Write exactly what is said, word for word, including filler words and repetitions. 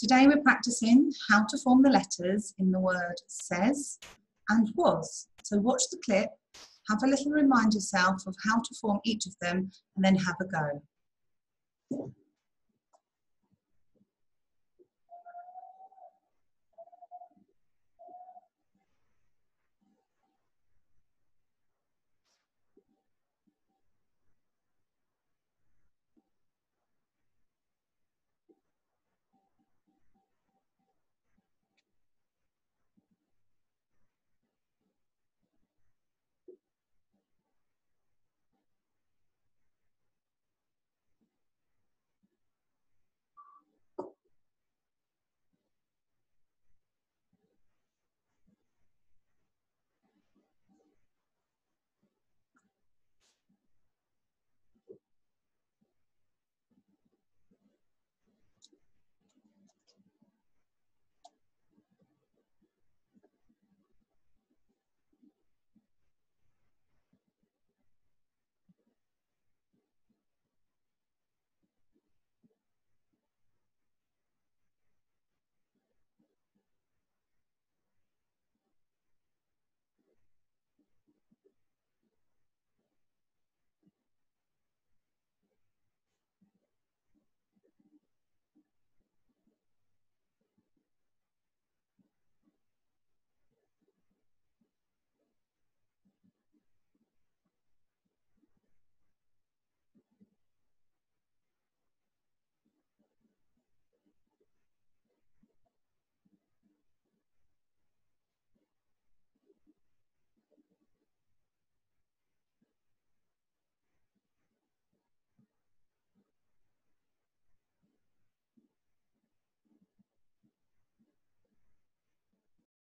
Today we're practicing how to form the letters in the word says and was. So watch the clip, have a little remind yourself of how to form each of them, and then have a go.